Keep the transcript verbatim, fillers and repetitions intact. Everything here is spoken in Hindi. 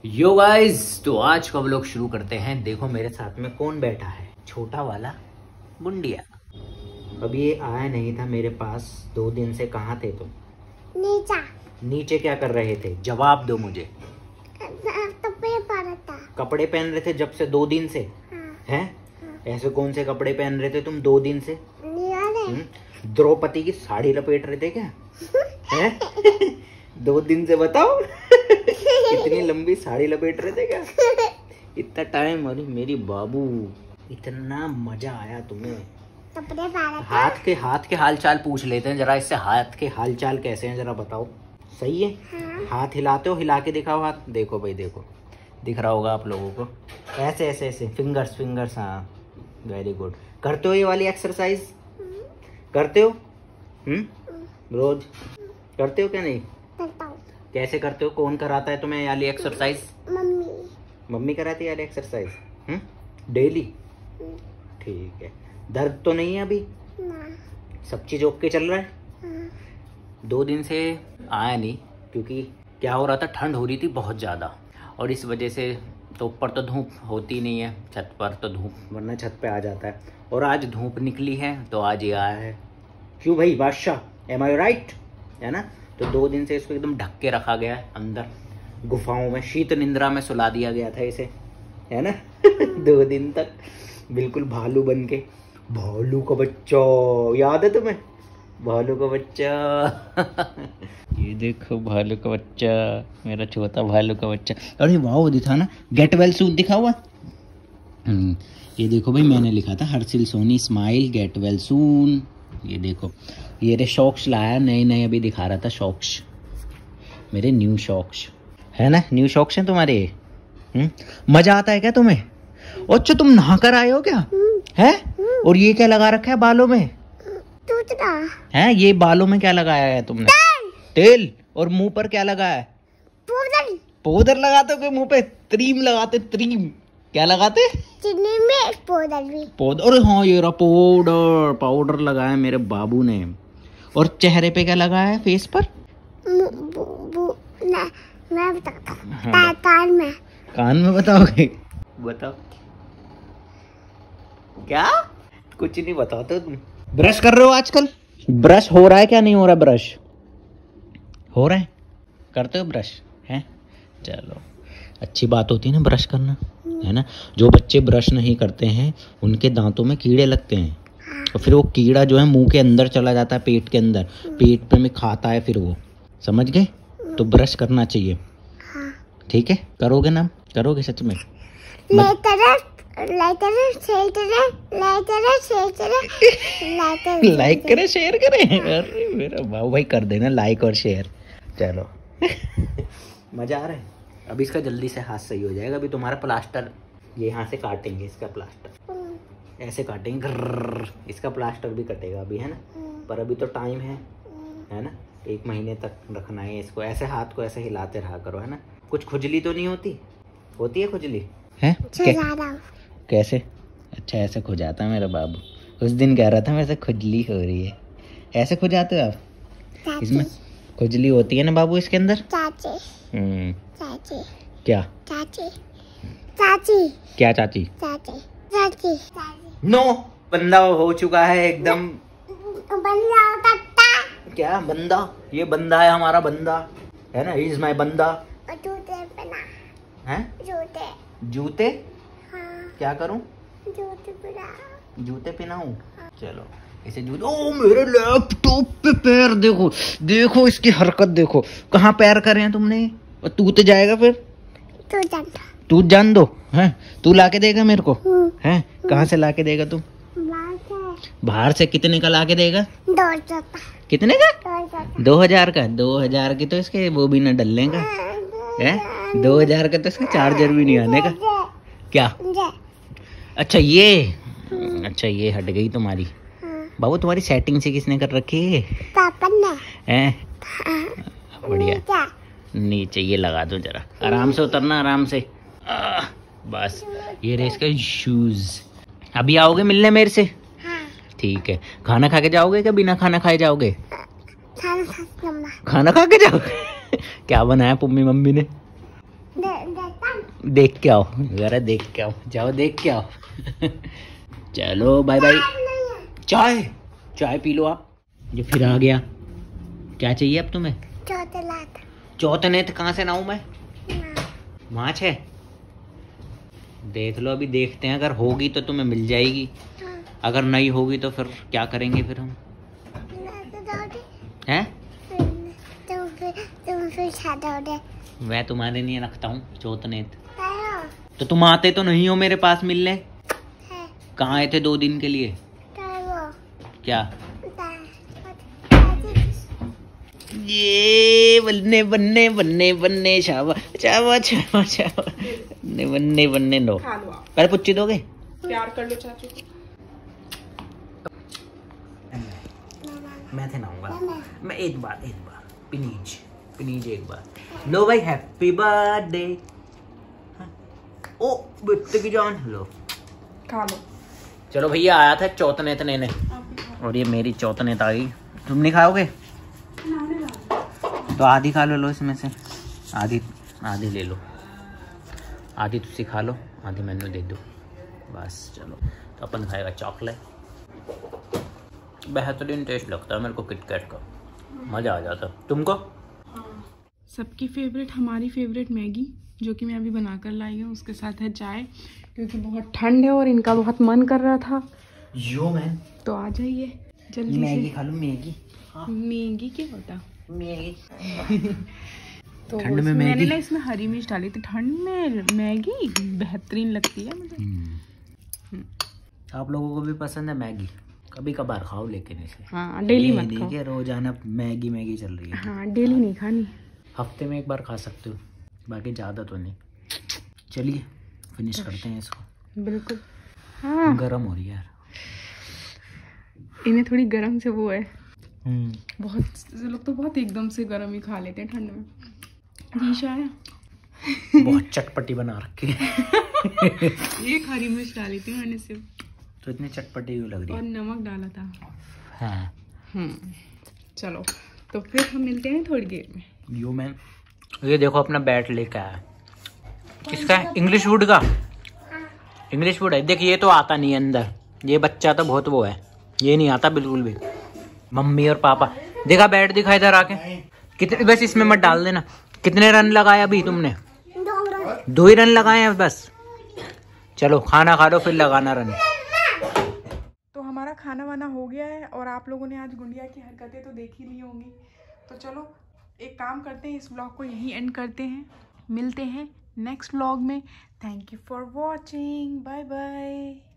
यो गाइस, तो आज का व्लॉग शुरू करते हैं। देखो मेरे साथ में कौन बैठा है, छोटा वाला बुंडिया। अब ये आया नहीं था मेरे पास दो दिन से। कहाँ थे तुम? नीचे। नीचे क्या कर रहे थे? जवाब दो मुझे। कपड़े पहन था। कपड़े पहन रहे थे जब से दो दिन से? हाँ। हैं? हाँ। ऐसे कौन से कपड़े पहन रहे थे तुम दो दिन से? नहीं। द्रौपदी की साड़ी लपेट रहे थे क्या? हैं? दो दिन से बताओ। इतनी लंबी साड़ी लपेट रहे थे क्या? इतना टाइम? अरे मेरी बाबू, इतना मजा आया तुम्हें। कपड़े पहन। हाथ के हाथ के हालचाल पूछ लेते हैं जरा इससे। हाथ के हालचाल कैसे हैं जरा बताओ। सही है? हाँ। हाथ हिलाते हो? हिला के दिखाओ हाथ। देखो भाई, देखो दिख रहा होगा आप लोगों को। ऐसे ऐसे ऐसे फिंगर्स फिंगर्स। हाँ, वेरी गुड। करते हो ये वाली एक्सरसाइज? करते हो? हम्म रोज करते हो क्या? नहीं करता हूँ। कैसे करते हो? कौन कराता है तुम्हें ये वाली एक्सरसाइज? मम्मी। मम्मी कराती है ये वाली एक्सरसाइज? हम्म डेली? ठीक है। दर्द तो नहीं है अभी? ना। सब चीज ओके चल रहा है? हाँ। दो दिन से आया नहीं क्योंकि क्या हो रहा था, ठंड हो रही थी बहुत ज़्यादा, और इस वजह से तो ऊपर तो धूप होती नहीं है, छत पर तो धूप, वरना छत पे आ जाता है। और आज धूप निकली है तो आज ये आया है। क्यों भाई बादशाह, एम आई राइट? है ना? तो दो दिन से इसको एकदम ढक के रखा गया है अंदर गुफाओं में, शीत निंद्रा में सुला दिया गया था इसे, है ना? दो दिन तक बिल्कुल भालू बन के। भालू का बच्चा याद है तुम्हें? भालू का बच्चा। ये देखो भालू का बच्चा, मेरा छोटा भालू का बच्चा। अरे वाह, दिखा ना, गेट वेल सून दिखा हुआ। हम्म ये देखो भाई, मैंने लिखा था Harshil Soni smile get well soon. ये देखो, ये रे शॉक्स लाया नए नए, अभी दिखा रहा था शॉक्स, मेरे न्यू शॉक्स है ना? न्यू शॉक्स हैं तुम्हारे। हम्म मजा आता है क्या तुम्हें? अच्छा, तुम नहा कर आए हो क्या? है? और ये क्या लगा रखा है बालों में? टूटना है? ये बालों में क्या लगाया है तुमने? तेल। और मुंह पर क्या लगाया है? पाउडर। पाउडर लगाते हो? मुंह पे क्रीम लगाते? क्रीम क्या लगाते? चीनी में पाउडर भी। पाउडर? अरे हाँ, ये रहा पाउडर। पाउडर लगाया मेरे बाबू ने। और चेहरे पे क्या लगाया है? फेस पर? ना, मैं बताता हूँ। कान में। कान में बताओगे? बताओ क्या? कुछ नहीं बताते तुम। ब्रश कर रहे हो आजकल? ब्रश हो रहा है क्या? नहीं हो रहा? ब्रश हो रहा है? करते हो ब्रश? हैं? चलो, अच्छी बात होती है ना ब्रश करना, है ना? जो बच्चे ब्रश नहीं करते हैं उनके दांतों में कीड़े लगते हैं, और फिर वो कीड़ा जो है मुंह के अंदर चला जाता है, पेट के अंदर, पेट पे में खाता है फिर वो। समझ गए? तो ब्रश करना चाहिए। ठीक है? करोगे ना? करोगे सच में? लाइक करें, शेयर करें। अरे मेरा भाऊ भाई, कर देना लाइक और शेयर। चलो। मजा आ रहा है? अब इसका जल्दी से हाथ सही हो जाएगा। अभी तुम्हारा प्लास्टर, ये यहाँ से काटेंगे इसका प्लास्टर, ऐसे काटेंगे ग्रर, इसका प्लास्टर भी कटेगा अभी, है ना? पर अभी तो टाइम है, है ना? एक महीने तक रखना है इसको। ऐसे हाथ को ऐसे हिलाते रहा करो, है ना? कुछ खुजली तो नहीं होती? होती है खुजली? है? कैसे? अच्छा, ऐसे खुजाता है मेरा बाबू। उस दिन कह रहा था मेरे से खुजली हो रही है। ऐसे खुजाते हो आप? इसमें खुजली होती है ना बाबू इसके अंदर? चाची। हम्म चाची। क्या? चाची। चाची। क्या चाची? चाची। चाची। नो, बंदा हो चुका है एकदम। बंदा कट्टा। क्या बंदा? ये बंदा है हमारा, बंदा है ना? इज माय बंदा। जूते पहना हैं? जूते। जूते? हाँ। क्या करूं? जूते पहना। जूते पहनाऊं? चलो, इसे जूते। ओ मेरे लैपटॉप पे पैर देखो, देखो इसकी हरकत देखो। कहाँ पैर करे हैं तुमने? और टूट जाएगा फिर। तू जानता। तू जान दो, हैं? तू लाके देगा मेरे को? हैं? कहाँ से लाके देगा तू? बाहर से। कितने का लाके देगा? दो हजार। कितने का? दो हजार का? दो हजार की तो इसके वो भी न डलने का है। दो हजार का तो इसका चार्जर भी नहीं आने का। क्या? अच्छा ये, अच्छा ये हट गई तुम्हारी। बाबू, तुम्हारी सेटिंग से किसने कर रखी है? पापा ने। हैं? बढ़िया। नीचे ये लगा दो जरा, आराम से उतरना, आराम से। आ, बस ये रहे इसका शूज। अभी आओगे मिलने मेरे से? हाँ। ठीक है। खाना खा के जाओगे क्या बिना खाना खाए जाओगे? खाना खा के खाना खा के जाओगे? क्या बनाया मम्मी मम्मी ने? देख के आओ जरा, देख के आओ, जाओ देख के आओ। चलो बाय बाय। चाय चाय पी लो आप। जो फिर आ गया, क्या चाहिए अब तुम्हें? चौथनेत कहाँ से लाऊं मैं? माछ है, देख लो अभी, देखते हैं, अगर होगी तो तुम्हें मिल जाएगी, अगर नहीं होगी तो फिर क्या करेंगे फिर हम? हैं? मैं तुम्हारे लिए रखता हूँ चौथनेत। तो तुम आते तो नहीं हो मेरे पास मिलने? कहाँ आए थे दो दिन के लिए? क्या ये बन्ने बन्ने बन्ने बन्ने शाबा शाबा शाबा शाबा बन्ने बन्ने बन्ने लो। पहले पुच्ची दोगे? प्यार कर लो चाचू को। मैं थे नाऊंगा मैं, एक बार एक बार प्लीज प्लीज एक बार लो भाई। Happy birthday. ओ बेटे की जान, लो खा लो। चलो भैया आया था चौथनेत लेने, और ये मेरी चौथनेत आ गई। तुम नहीं खाओगे तो आधी खा लो, लो इसमें से आधी आधी ले लो, आधी तुसी खा लो, आधी मैंने दे दो बस। चलो तो अपन खाएगा चॉकलेट, बेहतरीन टेस्ट लगता है मेरे को किटकैट का, मज़ा आ जाता। तुमको? सबकी फेवरेट, हमारी फेवरेट मैगी, जो कि मैं अभी बनाकर लाई हूँ, उसके साथ है चाय, क्योंकि बहुत ठंड है और इनका बहुत मन कर रहा था। यो मैन, तो आ जाइए जल्दी। मैगी खा लो, मैगी। हाँ। मैगी क्या होता? मैगी। तो ठंड में मैंने मैगी, ना इसमें हरी मिर्च डाली थी, ठंड में मैगी बेहतरीन लगती है मुझे। आप लोगों को भी पसंद है मैगी? कभी कभार खाओ लेकिन इसे, हाँ डेली मत खाओ। देखिए रोजाना मैगी मैगी चल रही है। हाँ डेली नहीं खानी, हफ्ते में एक बार खा सकते हो, बाकी ज़्यादा तो नहीं। चलिए फिनिश करते हैं इसको। बिल्कुल। हाँ गरम हो रही है यार, इन्हें थोड़ी गरम से वो है, बहुत से लोग तो बहुत एकदम से गरम ही खा लेते हैं ठंड में। रीशा है बहुत चटपटी बना रखी है। एक हरी मिर्च डाली थी मैंने सिर्फ, तो इतनी चटपटी क्यों लग रही और है? नमक डाला था। हाँ। हम्म चलो तो फिर हम मिलते हैं थोड़ी देर में। यू मैन, ये देखो अपना बैट लेके आया। किसका है? इंग्लिश वुड का। इंग्लिश वुड है। देखिए ये तो आता नहीं है अंदर, ये बच्चा तो बहुत वो है, ये नहीं आता बिल्कुल भी। मम्मी और पापा, देखा बैट दिखा इधर आके। कितने, बस इसमें मत डाल देना। कितने रन लगाए अभी तुमने? दो ही रन लगाए हैं बस। चलो खाना खा लो फिर लगाना रन। तो हमारा खाना वाना हो गया है, और आप लोगों ने आज गुड़िया की हरकतें तो देख ही ली होंगी। तो चलो एक काम करते हैं, इस व्लॉग को यहीं एंड करते हैं, मिलते हैं नेक्स्ट व्लॉग में। Thank you for watching, bye bye.